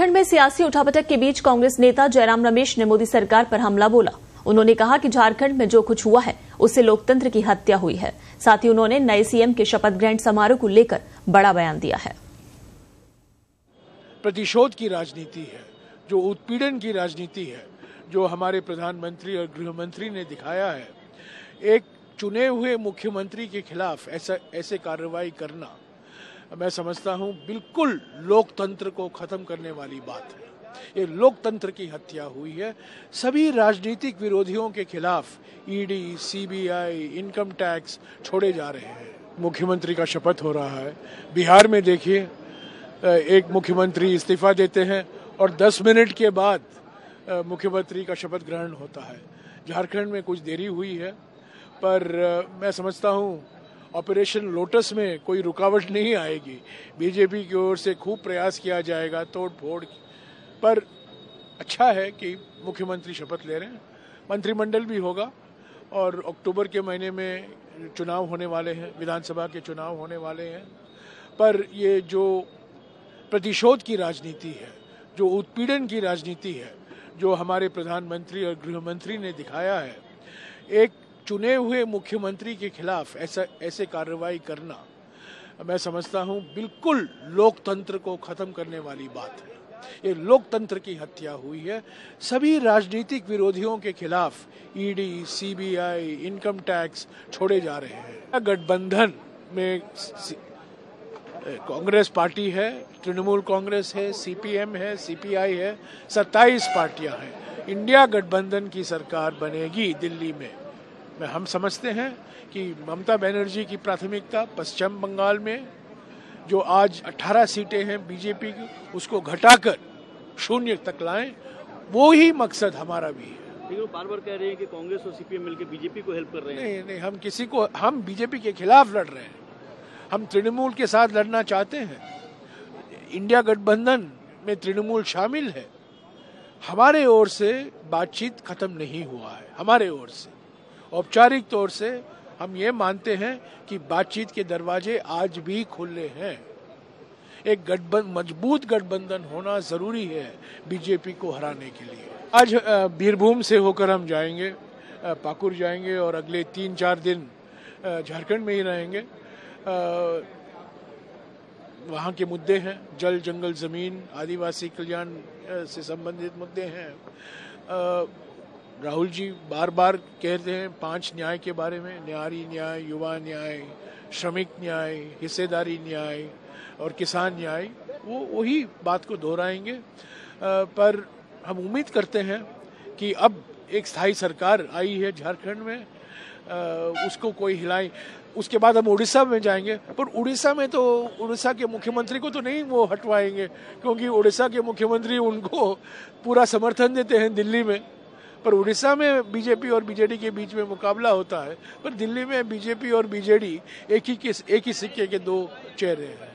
झारखंड में सियासी उठापटक के बीच कांग्रेस नेता जयराम रमेश ने मोदी सरकार पर हमला बोला। उन्होंने कहा कि झारखंड में जो कुछ हुआ है उससे लोकतंत्र की हत्या हुई है। साथ ही उन्होंने नए सीएम के शपथ ग्रहण समारोह को लेकर बड़ा बयान दिया है। प्रतिशोध की राजनीति है, जो उत्पीड़न की राजनीति है, जो हमारे प्रधानमंत्री और गृह मंत्री ने दिखाया है। एक चुने हुए मुख्यमंत्री के खिलाफ ऐसे कार्रवाई करना, मैं समझता हूं बिल्कुल लोकतंत्र को खत्म करने वाली बात है। ये लोकतंत्र की हत्या हुई है। सभी राजनीतिक विरोधियों के खिलाफ ईडी, सीबीआई, इनकम टैक्स छोड़े जा रहे हैं। मुख्यमंत्री का शपथ हो रहा है। बिहार में देखिए, एक मुख्यमंत्री इस्तीफा देते हैं और 10 मिनट के बाद मुख्यमंत्री का शपथ ग्रहण होता है। झारखंड में कुछ देरी हुई है, पर मैं समझता हूं ऑपरेशन लोटस में कोई रुकावट नहीं आएगी। बीजेपी की ओर से खूब प्रयास किया जाएगा तोड़ फोड़, पर अच्छा है कि मुख्यमंत्री शपथ ले रहे हैं। मंत्रिमंडल भी होगा और अक्टूबर के महीने में चुनाव होने वाले हैं, विधानसभा के चुनाव होने वाले हैं। पर ये जो प्रतिशोध की राजनीति है, जो उत्पीड़न की राजनीति है, जो हमारे प्रधानमंत्री और गृह मंत्री ने दिखाया है। एक चुने हुए मुख्यमंत्री के खिलाफ ऐसे कार्रवाई करना, मैं समझता हूं बिल्कुल लोकतंत्र को खत्म करने वाली बात है। ये लोकतंत्र की हत्या हुई है। सभी राजनीतिक विरोधियों के खिलाफ ईडी, सीबीआई, इनकम टैक्स छोड़े जा रहे हैं। गठबंधन में कांग्रेस पार्टी है, तृणमूल कांग्रेस है, सीपीएम है, सीपीआई है, 27 पार्टियां हैं। इंडिया गठबंधन की सरकार बनेगी दिल्ली में। हम समझते हैं कि ममता बनर्जी की प्राथमिकता पश्चिम बंगाल में जो आज 18 सीटें हैं बीजेपी की, उसको घटाकर 0 तक लाएं, वो ही मकसद हमारा भी है। लेकिन वो बार-बार कह रहे हैं कि कांग्रेस और सीपीएम मिलकर बीजेपी को हेल्प कर रहे हैं। नहीं, हम बीजेपी के खिलाफ लड़ रहे हैं। हम तृणमूल के साथ लड़ना चाहते हैं। इंडिया गठबंधन में तृणमूल शामिल है। हमारे ओर से बातचीत खत्म नहीं हुआ है। हमारे ओर से औपचारिक तौर से हम ये मानते हैं कि बातचीत के दरवाजे आज भी खुले हैं। एक मजबूत गठबंधन होना जरूरी है बीजेपी को हराने के लिए। आज बीरभूम से होकर हम जाएंगे, पाकुर जाएंगे और अगले 3-4 दिन झारखंड में ही रहेंगे। वहाँ के मुद्दे हैं, जल, जंगल, जमीन, आदिवासी कल्याण से संबंधित मुद्दे हैं। राहुल जी बार बार कहते हैं 5 न्याय के बारे में, न्यारी न्याय, युवा न्याय, श्रमिक न्याय, हिस्सेदारी न्याय और किसान न्याय। वो वही बात को दोहराएंगे। पर हम उम्मीद करते हैं कि अब एक स्थायी सरकार आई है झारखंड में, उसको कोई हिलाए। उसके बाद हम उड़ीसा में जाएंगे, पर उड़ीसा में तो उड़ीसा के मुख्यमंत्री को तो नहीं वो हटवाएंगे, क्योंकि उड़ीसा के मुख्यमंत्री उनको पूरा समर्थन देते हैं दिल्ली में। पर उड़ीसा में बीजेपी और बीजेडी के बीच में मुकाबला होता है, पर दिल्ली में बीजेपी और बीजेडी एक ही सिक्के के 2 चेहरे हैं।